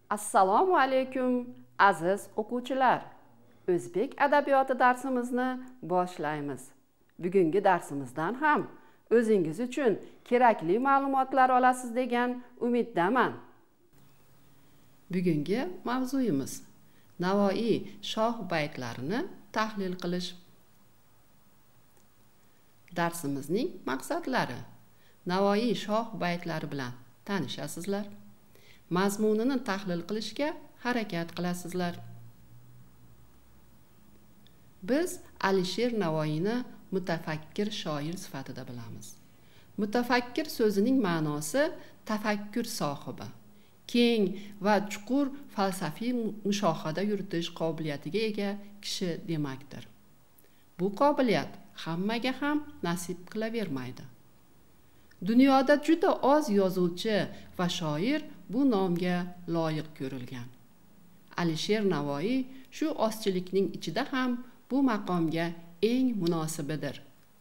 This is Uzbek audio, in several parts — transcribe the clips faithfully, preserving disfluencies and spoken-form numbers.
Assalomu alaykum aziz o'quvchilar. O'zbek adabiyoti darsimizni boshlaymiz. Bugungi darsimizdan ham o'zingiz uchun kerakli ma'lumotlar olasiz degan umiddaman. Bugungi mavzuyimiz Navoiy shoh baytlarini tahlil qilish. Darsimizning maqsadlari: Navoiy shoh baytlari bilan tanishasizlar. Mazmunini tahlil qilishga harakat qilasizlar. Biz Alisher Navoiyni mutafakkir shoir sifatida bilamiz. Mutafakkir so'zining ma'nosi tafakkur sohibi, keng va chuqur falsafiy mushohada yuritish qobiliyatiga ega kishi demakdir. Bu qobiliyat hammaga ham nasib qilavermaydi. Dunyoda juda oz yozuvchi va shoir bu nomga loyiq ko'rilgan. Alisher Navoiy shu ozchilikning ichida ham bu maqomga eng munosibidir.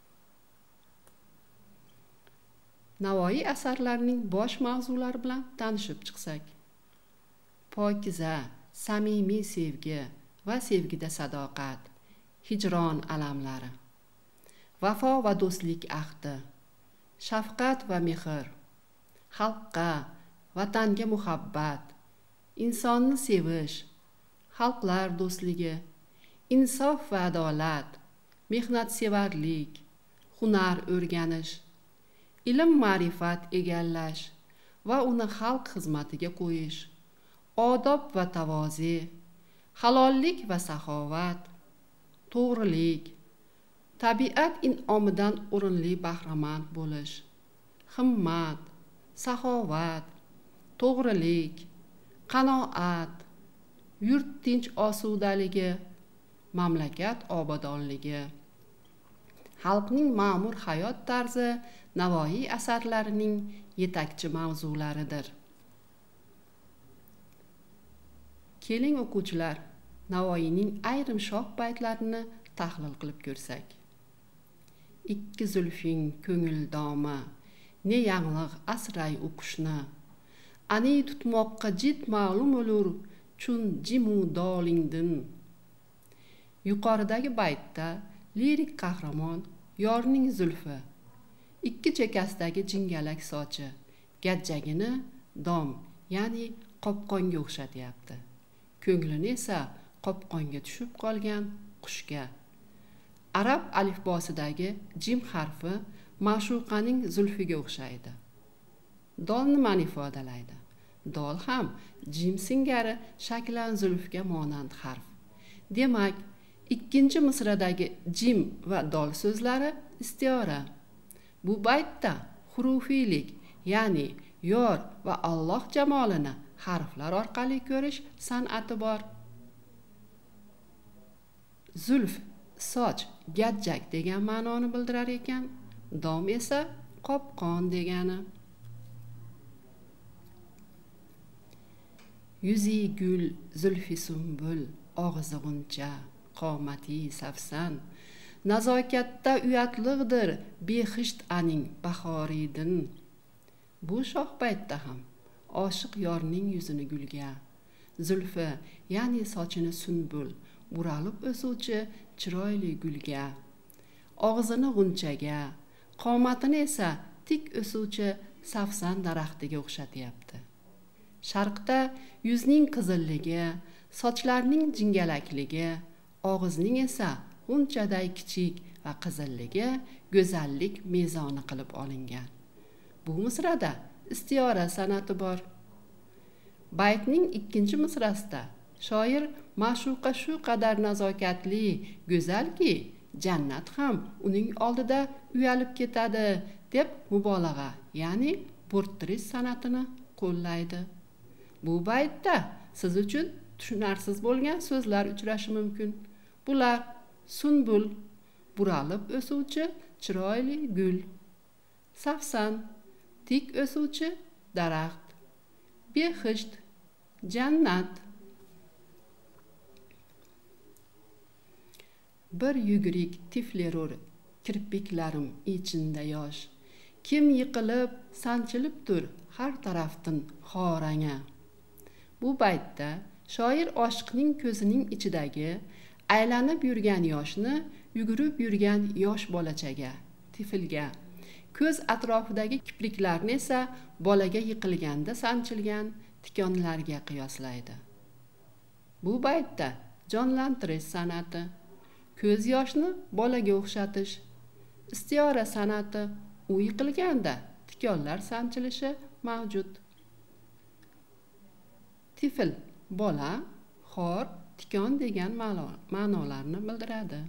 Navoiy asarlarining bosh mavzulari bilan tanishib chiqsak: pokiza, samimiy sevgi va sevgida sadoqat, hijron alamlari, vafo va do'stlik ahdi, shafqat va mehr, xalqqa, vatanga muhabbat, insonni sevish, xalqlar do'stligi, insof va adolat, mehnatsevarlik, hunar o'rganish, ilm ma'rifat egallash va uni xalq xizmatiga qo'yish, odob va tavozi, halollik va saxovat, to'g'rilik, tabiat in'omidan o'rinli bahramand bo'lish, himmat, saxovat, to'g'rilik, qanoat, yurt tinch osudaligi, mamlakat obodonligi, xalqning ma'mur hayot tarzi Navoiy asarlarining yetakchi mavzularidir. Keling o'quvchilar, Navoiyning ayrim shoh baytlarini tahlil qilib ko'rsak. Ikki zulfing ko'ngil domi, ne yanglig' asray o'qishni, ani tutmoqqa jid ma'lum olur, chun jimu dolingdin. Yuqoridagi baytda lirik qahramon yorning zulfi, ikki chekasidagi jingalak sochi, gajjagini dom, ya'ni qopqonga o'xshatyapti. Ko'nglini esa qopqonga tushib qolgan qushga. Arab alifbosidagi jim harfi ma'shuqaning zulfiga o'xshaydi. Dol nimani ifodalaydi? Dol ham jim singari shaklan zulfga monand harf. Demak, ikkinchi misradagi jim va dol so'zlari istiora. Bu baytda hurufiylik, ya'ni yor va Alloh jamolini harflar orqali ko'rish san'ati bor. Zulf, soch, gajjak degan ma'noni bildirar ekan, dom esa qopqon degani. Yuzi gul, zulfi sumbul, og'zi g'uncha, qomati safsan, nazokatda uyatliqdir, behisht aning bahoriydin. Bu shoh baytda ham oshiq yorning yuzini gulga, zulfi, ya'ni sochini sunbul, buralib o'suvchi chiroyli gulga, og'zini g'unchaga, qomatini esa tik o'suvchi safsan daraxtiga o'xshatyapti. Sharqda yuzning qizilligi, sochlarning jingalakligi, og'izning esa g'unchaday kichik va qizilligi go'zallik mezoni qilib olingan. Bu misrada istiora san'ati bor. Baytning ikkinchi misrasida shoir ma'shuqa shu qadar nazokatli, go'zalki, jannat ham uning oldida uyalib ketadi deb mubolag'a, ya'ni bo'rttirish san'atini qo'llaydi. Bu baytda siz uchun tushunarsiz bo'lgan so'zlar uchrashi mumkin. Bular sunbul, buralib o'suvchi chiroyli gul, safsan, tik o'suvchi daraxt, behisht, jannat. Bir yugurik tiflerur, kirpiklarim ichinda yosh, kim yiqilib sanchilibdir har tarafdan xoranga. Bu baytda shoir oshiqning ko'zining ichidagi aylanib yurgan yoshni yugurib yurgan yosh bolachaga, tiflga, ko'z atrofidagi kipriklarni esa bolaga yiqilganda sanchilgan tikonlarga qiyoslaydi. Bu baytda jonlantirish san'ati, ko'z yoshni bolaga o'xshatish, istiora san'ati, u yiqilganda tikonlar sanchilishi mavjud. Tifl bola, xor, tikon degan ma'nolarni bildiradi.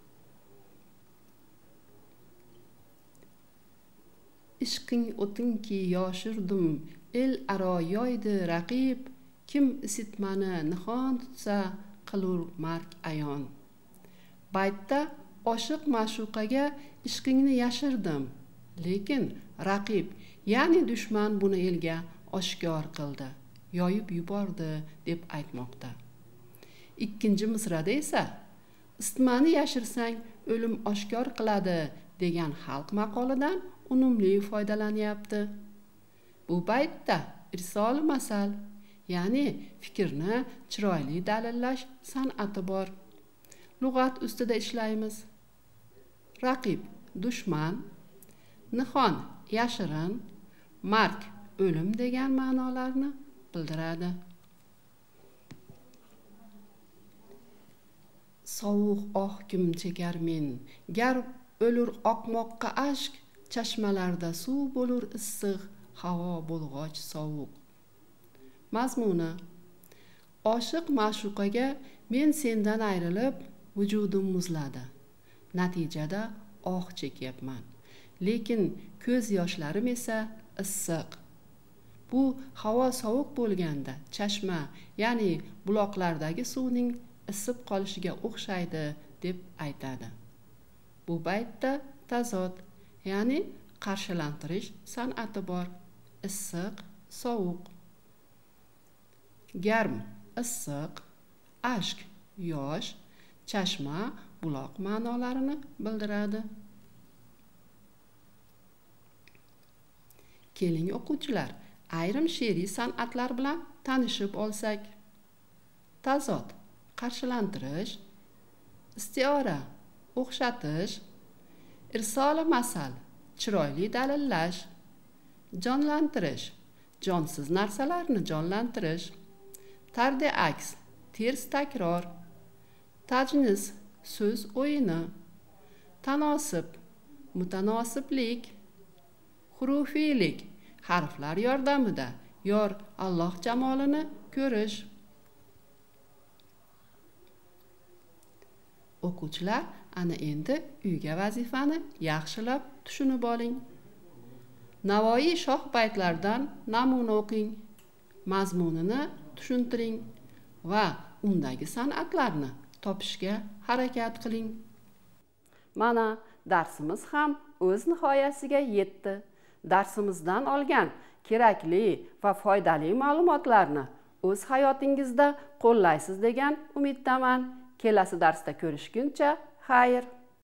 Ishqing o'tinki yoshirdim, el aro yoydi raqib, kim isitmani nihon tutsa qilur mark ayon. Baytda oshiq ma'shuqaga ishqingni yashirdim, lekin raqib, ya'ni dushman buni elga oshkor qildi, yoyib yubordi deb aytmoqda. Ikkinchi misrada esa isitmani yashirsang o'lim oshkor qiladi degan xalq maqolidan unumli foydalanyapti. Bu baytda irsol masal, ya'ni fikrni chiroyli dalillash san'ati bor. Lug'at ustida ishlaymiz. Raqib dushman, nihon yashirin, mark o'lim degan ma'nolarni bildiradi. Sovuq oh kim chekar men, gar o'lur oqmoqqa ashk, chashmalarda suv bo'lur issiq, havo bo'lg'och sovuq. Mazmuni: oshiq ma'shuqaga men sendan ayrilib, vujudim muzladi. Natijada oh chekyapman, lekin ko'z yoshlarim esa issiq. Bu havo sovuq bo'lganda chashma, ya'ni buloqlardagi suvning isib qolishiga o'xshaydi deb aytadi. Bu baytda tazod, ya'ni qarshilantirish san'ati bor. Issiq, sovuq. Garm, issiq, ashk, yosh, chashma, buloq ma'nolarini bildiradi. Keling o'quvchilar, ayrim she'riy san'atlar bilan tanishib olsak. Tazod, qarshilantirish, istiora, o'xshatish, irsoli masal, chiroyli dalillash, jonlantirish, jonsiz narsalarni jonlantirish, tardi aks, ters takror, tajnis, so'z o'yini, tanosib, mutanosiblik, hurufiylik, harflar yordamida yor Alloh jamolini ko'rish. O'quvchilar, ana endi uyga vazifani yaxshilab tushunib oling. Navoiy shoh baytlardan namuna o'qing, mazmunini tushuntiring va undagi san'atlarni topishga harakat qiling. Mana darsimiz ham o'z nihoyasiga yetdi. Darsimizdan olgan kerakli va foydali ma'lumotlarni o'z hayotingizda qo'llaysiz degan umiddaman. Kelasi darsda ko'rishguncha xayr.